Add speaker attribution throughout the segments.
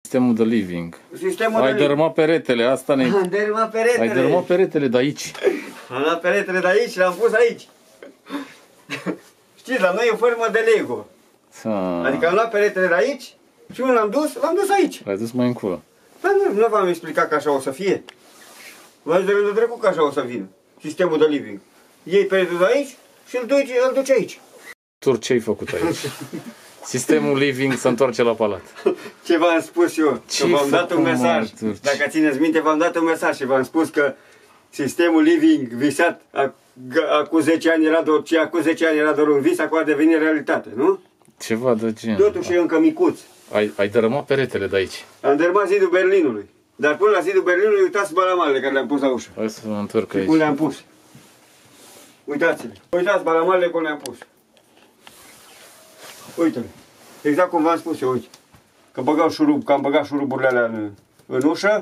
Speaker 1: Sistemul de living.
Speaker 2: Sistemul
Speaker 1: Ai dărâmat peretele, asta ne...
Speaker 2: Am dărâmat peretele.
Speaker 1: Ai dărâmat peretele de aici.
Speaker 2: Am luat peretele de aici și l-am pus aici. Știți, la noi e o formă de Lego. Adică am luat peretele de aici și unul l-am dus aici.
Speaker 1: L-ai dus mai încolo.
Speaker 2: Dar nu v-am explicat că așa o să fie. V-ați de rândul trecut că așa o să vină. Sistemul de living. Iei peretele de aici și îl duci aici.
Speaker 1: Tur, ce ai făcut aici? Sistemul living se întoarce la palat.
Speaker 2: Ce v-am spus eu? Că v-am dat un mesaj. Dacă țineți minte, v-am dat un mesaj și v-am spus că sistemul living visat acum 10 ani era doar un vis, acum a devenit realitate, nu?
Speaker 1: Ceva de gen.
Speaker 2: Totuși e încă micuț.
Speaker 1: Ai dărâmat peretele de aici.
Speaker 2: Am dărâmat zidul Berlinului. Dar până la zidul Berlinului, uitați balamalele care le-am pus la ușă.
Speaker 1: Hai să mă întorc aici.
Speaker 2: Cum le-am pus. Uitați-le. Uitați balamalele cum le-am pus. Uite-le. Exact cum v-am spus eu, uite. Că am băgat șuruburile alea în ușă.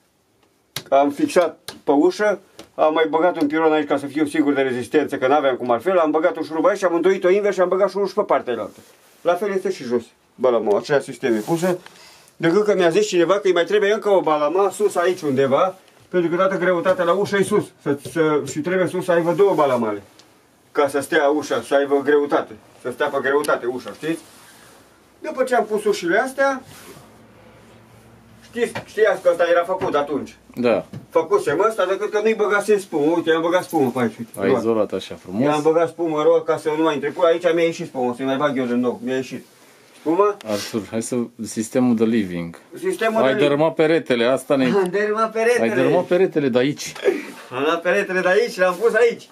Speaker 2: Am fixat pe ușă. Am mai băgat un piron aici ca să fiu sigur de rezistență, că n-aveam cum altfel. Am băgat un șurub aici și am îndoit-o invers și am băgat șurub și pe partea altă. La fel este și jos. Balama, aceea sisteme puse. Decât că mi-a zis cineva că îi mai trebuie încă o balama sus aici undeva, pentru că toată greutatea la ușă e sus. Și trebuie sus să aibă două balamale. Ca să stea ușa, să aibă greutate. Să stea pe greutate ușa, știți? După ce am pus ușile astea, știați că ăsta era făcut atunci.
Speaker 1: Da.
Speaker 2: Făcusem ăsta decât că nu-i băgasem spumă. Uite, am băgat spumă pe aici. Uite,
Speaker 1: ai izolat așa frumos.
Speaker 2: I-am băgat spumă roa ca să nu mai intre. Aici mi-a ieșit spumă, să-i mai bag eu din nou. Mi-a ieșit. Spumă?
Speaker 1: Artur, hai să... Sistemul de living.
Speaker 2: Ai
Speaker 1: dărâmat peretele, asta ne...
Speaker 2: Am dărâmat peretele.
Speaker 1: Ai dărâmat peretele de aici.
Speaker 2: Am luat peretele de aici și l-am pus aici.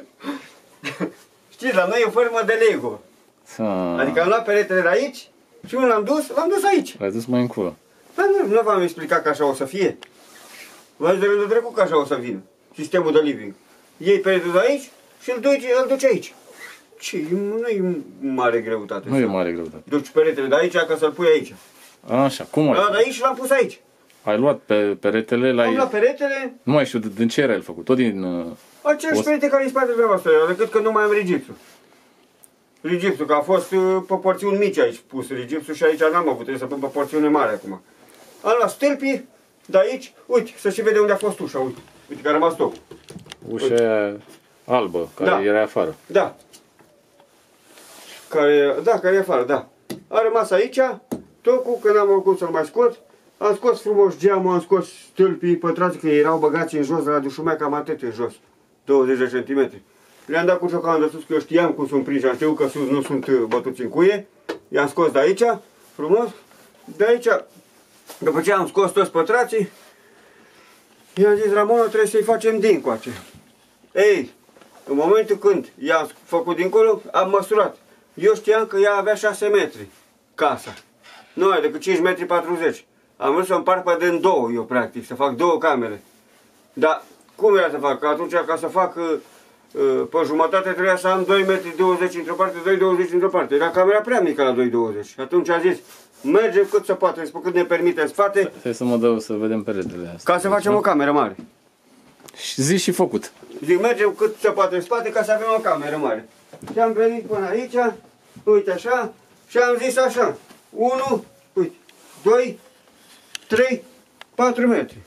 Speaker 2: Știți, la noi e o formă de Lego. Adică am luat peretele de aici și unul l-am dus aici.
Speaker 1: L-ai dus mai încolo.
Speaker 2: Dar nu v-am explicat că așa o să fie. V-ați de rândul trecut că așa o să vină. Sistemul de living. Iei peretele de aici și îl duci aici. Ce? Nu e mare greutate.
Speaker 1: Nu e mare greutate.
Speaker 2: Duci peretele de aici ca să-l pui aici.
Speaker 1: Așa, cum ai?
Speaker 2: De aici și l-am pus aici.
Speaker 1: Ai luat peretele,
Speaker 2: am luat peretele.
Speaker 1: Nu mai știu din ce era el făcut, tot din...
Speaker 2: Același perete care e în spatele voastră, decât că nu mai am rigipsul. Rigipsul, că a fost pe porțiuni mici aici pus rigipsul și aici n-am avut, trebuie să pun pe porțiune mare acum. Am luat stâlpii de aici, uite, să și vede unde a fost ușa, uite, uite că a rămas tot.
Speaker 1: Ușa aia albă, care era afară.
Speaker 2: Da. Care e afară, da. A rămas aici, tocul, că n-am avut să-l mai scot. Am scos frumos geamul, am scos stâlpii pătrați, că erau băgați în jos, de la dușumea cam atât în jos, 20 de centimetri. Le-am dat cu ciocanul de sus, că eu știam cum sunt prinși, am știut că sus nu sunt bătuți în cuie. I-am scos de aici, frumos. De aici, după ce am scos toți pătrații, i-am zis, Ramona, trebuie să-i facem dincoace. Ei, în momentul când i-am făcut dincolo, am măsurat. Eu știam că ea avea 6 metri, casa. Nu ai decât 5 metri 40. Am vrut să împart pe din două, eu practic, să fac două camere. Dar cum era să fac? Că atunci, ca să fac pe jumătate, trebuia să am 2 metri 20 într-o parte, 2 20 într-o parte. Era camera prea mică la 2 20. Atunci a zis, mergem cât se poate, cât ne permite în spate.
Speaker 1: Trebuie să mă dau să vedem peretele astea.
Speaker 2: Ca să facem o cameră mare.
Speaker 1: Și zi și făcut.
Speaker 2: Zic, mergem cât se poate în spate ca să avem o cameră mare. Și am venit până aici, uite așa, și am zis așa, 1, uite, 2, 3, 4 metri.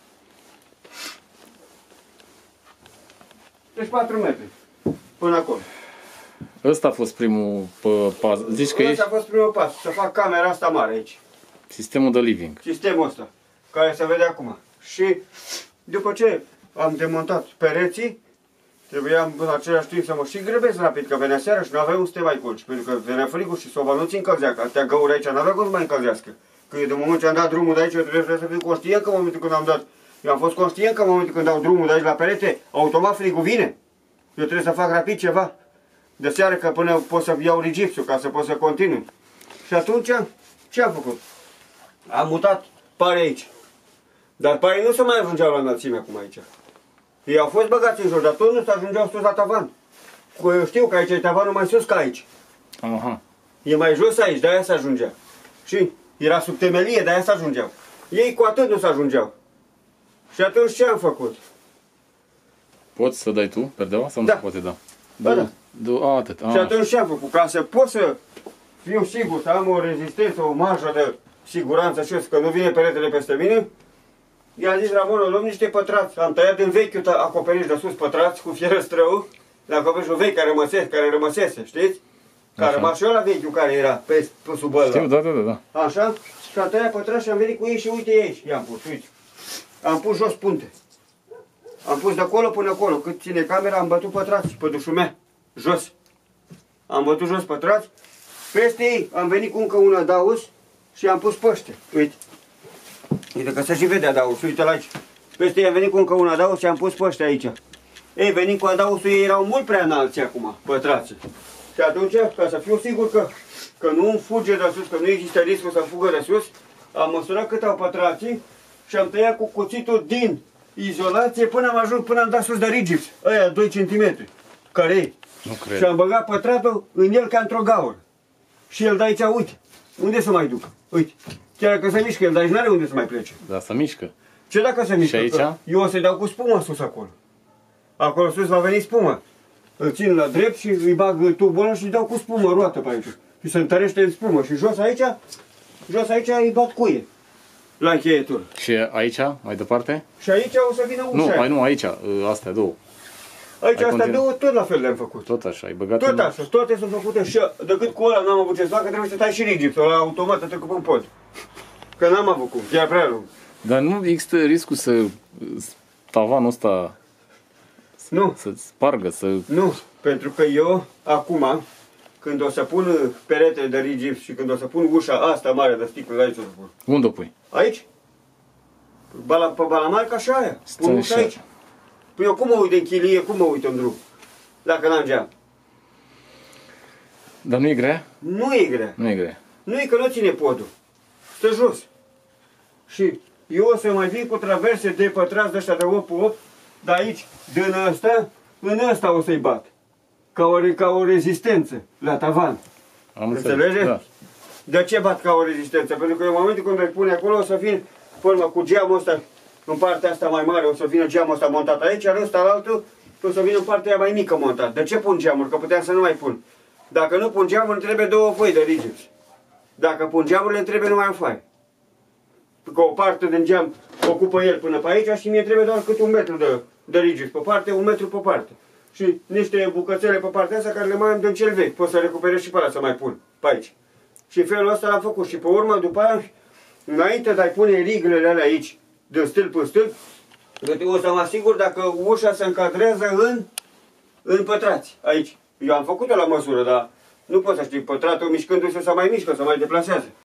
Speaker 2: Deci 4 metri, până acolo.
Speaker 1: Ăsta a fost primul pas. Zici că
Speaker 2: ăsta a fost primul pas, să fac camera asta mare aici.
Speaker 1: Sistemul de living.
Speaker 2: Sistemul ăsta, care se vede acum. Și după ce am demontat pereții, trebuia în același timp să mă și grăbesc rapid, că venea seara și nu aveam unde să te mai culci. Pentru că venea frigul și soba nu ți încălzea, că atâtea găuri aici n-avea cum să mai încălzească. Că eu de moment ce am dat drumul de aici, eu trebuie să fiu conștient că în momentul când am dat. Eu am fost conștient că în momentul când dau drumul de aici la perete, automat frigul vine. Eu trebuie să fac rapid ceva. De seară că până pot să iau rigipsul ca să pot să continui. Și atunci, ce am făcut? Am mutat pare aici. Dar pare nu se mai ajungeau la înălțime acum aici. Ei au fost băgați în jos, dar tot nu se ajungeau sus la tavan. Eu știu că aici e tavanul mai sus ca aici.
Speaker 1: Aha.
Speaker 2: E mai jos aici, de-aia se ajungea. Și era sub temelie, de-aia se ajungeau. Ei cu atât nu se ajungeau. Și atunci ce am făcut?
Speaker 1: Poți să dai tu perdeaua sau nu
Speaker 2: da.
Speaker 1: se poate da?
Speaker 2: Da.
Speaker 1: Atât.
Speaker 2: Și atunci ce am făcut? Ca să pot să fiu sigur, să am o rezistență, o marjă de siguranță și că nu vine peretele peste mine, i-a zis Ramon, luăm niște pătrați. Am tăiat din vechiul acoperiș de sus pătrați cu fierăstrău, de acoperișul vechi care rămăsese, știți? Care rămas și ăla vechiul care era pe sub ăla.
Speaker 1: Știu, da.
Speaker 2: Așa? Și am tăiat pătrați și am venit cu ei și uite aici, i-am pus, uite. Am pus jos punte. Am pus de acolo până acolo, cât ține camera, am bătut pătrați pe dușumea, jos. Am bătut jos pătrați, peste ei am venit cu încă un adaus și am pus păște, uite. Uite că se și vede adausul, uite-l aici. Peste ei am venit cu încă un adaus și am pus păște aici. Ei, venind cu adausul, ei erau mult prea înalți acum, pătrații. Și atunci, ca să fiu sigur că nu îmi fuge de sus, că nu există riscul să fugă de sus, am măsurat cât au pătrații și am tăiat cu cuțitul din izolație până am ajuns, până am dat sus de rigips, ăia 2 cm, care e.
Speaker 1: Nu cred.
Speaker 2: Și am băgat pătratul în el ca într-o gaură. Și el de aici, uite, unde să mai duc? Uite, chiar dacă se mișcă el, dar aici n-are unde să mai plece.
Speaker 1: Da, să mișcă.
Speaker 2: Ce dacă se mișcă?
Speaker 1: Și aici?
Speaker 2: Că eu o să-i dau cu spumă sus acolo. Acolo sus va veni spumă. Îl țin la drept și îi bag tubul ăla și îi dau cu spumă roată pe aici. Și se întărește în spumă. Și jos aici îi bat cuie. La încheietură.
Speaker 1: Și aici, mai departe?
Speaker 2: Și aici o să vină ușa.
Speaker 1: Nu, aici, astea două.
Speaker 2: Aici astea două tot la fel le-am făcut.
Speaker 1: Tot așa, ai băgat
Speaker 2: Tot așa, toate sunt făcute și decât cu ăla n-am avut ce să fac, că trebuie să tai și rigipsul, ăla automat a trecut în pod. Că n-am avut cum, chiar prea lung.
Speaker 1: Dar nu există riscul să tavanul ăsta
Speaker 2: Nu.
Speaker 1: să spargă, să...
Speaker 2: Nu, pentru că eu, acum, când o să pun peretele de rigips și când o să pun ușa asta mare de sticlă, aici o să pun.
Speaker 1: Unde o pui?
Speaker 2: Aici? Pe balamarca și aia. Pun ușa
Speaker 1: așa.
Speaker 2: aici. Păi eu cum mă uit în chilie, cum mă uit în drum? Dacă n-am geam.
Speaker 1: Dar nu e grea?
Speaker 2: Nu e grea.
Speaker 1: Nu e grea.
Speaker 2: Nu e că nu ține podul. Stă jos. Și eu o să mai vin cu traverse de pătrați de ăștia de 8 cu 8, dar aici, din ăsta, în ăsta o să-i bat. Ca o rezistență la tavan.
Speaker 1: Am
Speaker 2: Înțelege?
Speaker 1: Da.
Speaker 2: De ce bat ca o rezistență? Pentru că în momentul când îl pune acolo o să vin, până cu geamul ăsta, în partea asta mai mare, o să vină geamul ăsta montat aici, iar ăsta la altul, o să vină în partea aia mai mică montat. De ce pun geamuri? Că puteam să nu mai pun. Dacă nu pun geamuri, îmi trebuie 2 foi de rigips. Dacă pun geamurile, îmi trebuie numai un fai. Că o parte din geam ocupă el până pe aici și mie trebuie doar câte 1 metru de rigips pe parte, 1 metru pe parte. Și niște bucățele pe partea asta care le mai am din cel vechi. Pot să recuperez și pe ăla să mai pun pe aici. Și felul ăsta l-am făcut. Și pe urmă, după aia, înainte de a pune riglele alea aici, de stâlp în stâlp, o să mă asigur dacă ușa se încadrează în pătrați, aici. Eu am făcut-o la măsură, dar nu pot să știi, pătratul mișcându-se să mai mișcă, să mai deplasează.